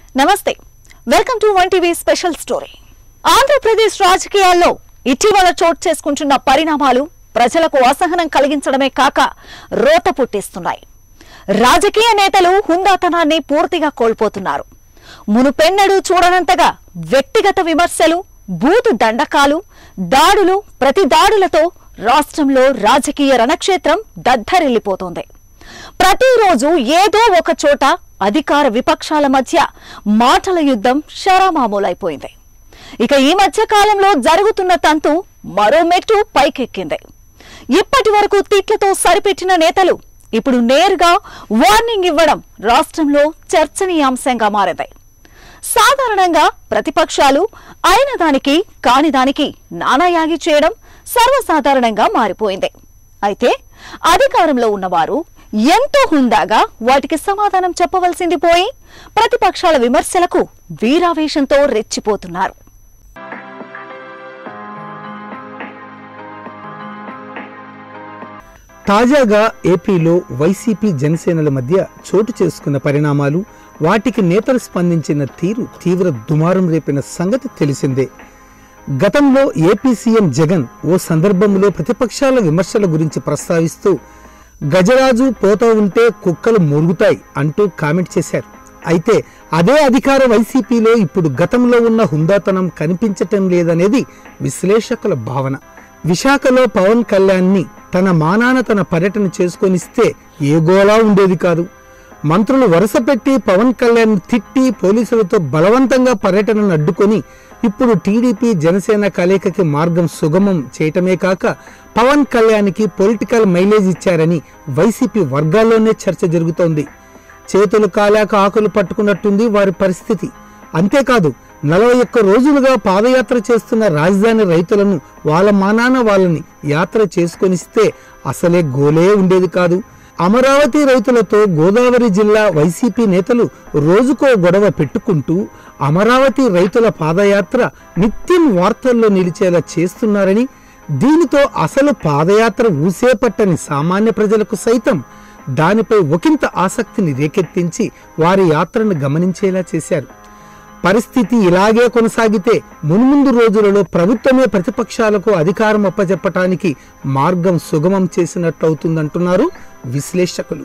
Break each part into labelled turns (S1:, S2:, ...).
S1: నమస్తే welcome to one TV special story. Andhra Pradesh రాజకీయాల్లో ఇటీవల చోటు చేసుకుంటున్న పరిణామాలు ప్రజలకు అసహనం కలిగించడమే కాక రోత పుట్టిస్తున్నాయి. రాజకీయ నేతలు హుందాతనాన్ని పూర్తిగా కోల్పోతున్నారు. మునుపెన్నడూ చూడనంతగా వ్యక్తిగత విమర్శలు, బూతు దండకాలు, దాడులు, ప్రతి దాడులతో రాష్ట్రంలో రాజకీయ రణక్షేత్రం దద్దరిల్లిపోతోంది. ప్రతిరోజు ఏదో ఒక చోట అధికార విపక్షాల మధ్య మాటల యుద్ధం షరామామూలైపోయింది. ఇక ఈ మధ్య కాలంలో జరుగుతున్న తంతు మరో మెట్టు పైకెక్కింది. ఇప్పటి వరకు తిట్లతో సరిపెట్టిన నేతలు ఇప్పుడు నేరుగా వార్నింగ్ ఇవ్వడం రాష్ట్రంలో చర్చనీయాంశంగా మారింది. సాధారణంగా ప్రతిపక్షాలు అయిన దానికి కాని దానికి నానాయాగి చేయడం సర్వసాధారణంగా మారిపోయింది. అయితే అధికారంలో ఉన్నవారు ఎంతో హుందాగా వాటికి సమాధానం చెప్పవలసింది పోయి ప్రతిపక్షాల విమర్శలకు వీరావేశంతో రెచ్చిపోతున్నారు.
S2: తాజాగా ఏపీలో వైసీపీ జనసేనల మధ్య చోటు చేసుకున్న పరిణామాలు, వాటికి నేతలు స్పందించిన తీరు తీవ్ర దుమారం రేపిన సంగతి తెలిసిందే. గతంలో ఏపీ సీఎం జగన్ ఓ సందర్భంలో ప్రతిపక్షాల విమర్శల గురించి ప్రస్తావిస్తూ గజరాజు పోతా ఉంటే కుక్కలు మొరుగుతాయి అంటూ కామెంట్ చేశారు. అయితే అదే అధికార వైసీపీలో ఇప్పుడు గతంలో ఉన్న హుందాతనం కనిపించటం లేదనేది విశ్లేషకుల భావన. విశాఖలో పవన్ కళ్యాణ్ని తన మానాన తన పర్యటన చేసుకొనిస్తే ఏ గోలా ఉండేది కాదు. మంత్రులు వరుస పెట్టి పవన్ కళ్యాణ్ తిట్టి పోలీసులతో బలవంతంగా పర్యటనను అడ్డుకొని ఇప్పుడు టీడీపీ జనసేన కలయికకి మార్గం సుగమం చేయటమే కాక పవన్ కళ్యాణ్కి పొలిటికల్ మైలేజ్ ఇచ్చారని వైసీపీ వర్గాల్లోనే చర్చ జరుగుతోంది. చేతులు కాలాక ఆకులు పట్టుకున్నట్టుంది వారి పరిస్థితి. అంతేకాదు 41 రోజులుగా పాదయాత్ర చేస్తున్న రాజధాని రైతులను వాళ్ళ మానాన వాళ్ళని యాత్ర చేసుకొనిస్తే అసలే గోలే ఉండేది కాదు. అమరావతి రైతులతో గోదావరి జిల్లా వైసీపీ నేతలు రోజుకో గొడవ పెట్టుకుంటూ అమరావతి రైతుల పాదయాత్ర నిత్యం వార్తల్లో నిలిచేలా చేస్తున్నారని, దీనితో అసలు పాదయాత్ర ఊసేపట్టని సామాన్య ప్రజలకు సైతం దానిపై ఒకంత ఆసక్తిని రేకెత్తించి వారి యాత్రను గమనించేలా చేశారు. పరిస్థితి ఇలాగే కొనసాగితే మున్ముందు రోజులలో ప్రభుత్వమే ప్రతిపక్షాలకు అధికారం అప్పచెప్పటానికి మార్గం సుగమం చేసినట్లవుతుందంటున్నారు విశ్లేషకులు.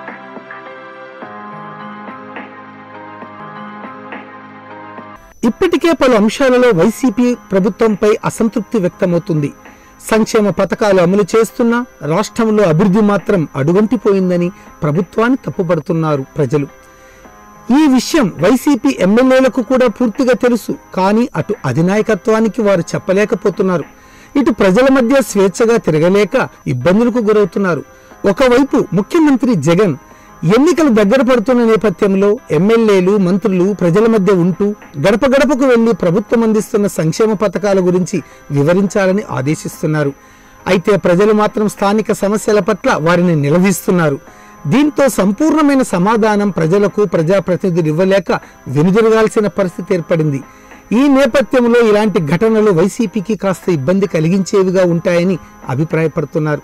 S2: ఇప్పటికే పలు అంశాలలో వైసీపీ ప్రభుత్వంపై అసంతృప్తి వ్యక్తమవుతుంది. సంక్షేమ పథకాలు అమలు చేస్తున్నా రాష్ట్రంలో అభివృద్ధి మాత్రం అడుగంటిపోయిందని ప్రభుత్వాన్ని తప్పుపడుతున్నారు ప్రజలు. ఈ విషయం వైసీపీ ఎమ్మెల్యేలకు కూడా పూర్తిగా తెలుసు. కానీ అటు అధినాయకత్వానికి వారు చెప్పలేకపోతున్నారు. ఇటు ప్రజల మధ్య స్వేచ్ఛగా తిరగలేక ఇబ్బందులకు గురవుతున్నారు. ఒకవైపు ముఖ్యమంత్రి జగన్ ఎన్నికలు దగ్గర పడుతున్న నేపథ్యంలో ఎమ్మెల్యేలు, మంత్రులు ప్రజల మధ్య ఉంటూ గడప గడపకు వెళ్లి ప్రభుత్వం అందిస్తున్న సంక్షేమ పథకాల గురించి వివరించాలని ఆదేశిస్తున్నారు. అయితే ప్రజలు మాత్రం స్థానిక సమస్యల పట్ల వారిని నిలదీస్తున్నారు. దీంతో సంపూర్ణమైన సమాధానం ప్రజలకు ప్రజాప్రతినిధులు ఇవ్వలేక వెనుదిరగాల్సిన పరిస్థితి ఏర్పడింది. ఈ నేపథ్యంలో ఇలాంటి ఘటనలు వైసీపీకి కాస్త ఇబ్బంది కలిగించేవిగా ఉంటాయని అభిప్రాయపడుతున్నారు.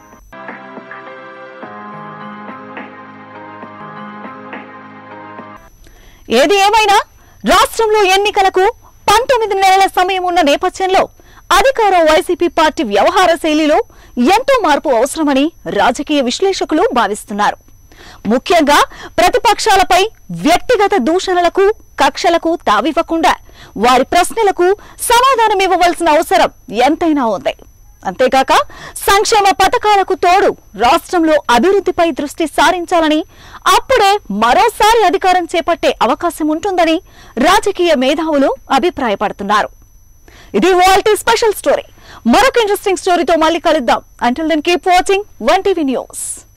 S1: ఏది ఏమైనా రాష్ట్రంలో ఎన్నికలకు 19 నెలల సమయం ఉన్న నేపథ్యంలో అధికార వైసీపీ పార్టీ వ్యవహార శైలిలో ఎంతో మార్పు అవసరమని రాజకీయ విశ్లేషకులు భావిస్తున్నారు. ముఖ్యంగా ప్రతిపక్షాలపై వ్యక్తిగత దూషణలకు, కక్షలకు తావివ్వకుండా వారి ప్రశ్నలకు సమాధానం ఇవ్వవలసిన అవసరం ఎంతైనా ఉంది. అంతేకాక సంక్షేమ పథకాలకు తోడు రాష్ట్రంలో అభివృద్ధిపై దృష్టి సారించాలని, అప్పుడే మరోసారి అధికారం చేపట్టే అవకాశం ఉంటుందని రాజకీయ మేధావులు అభిప్రాయపడుతున్నారు. ఇది వాల్టీ స్పెషల్ స్టోరీ. మరొక ఇంట్రెస్టింగ్ స్టోరీతో మళ్ళీ కలుద్దాం. Until then keep watching one TV news.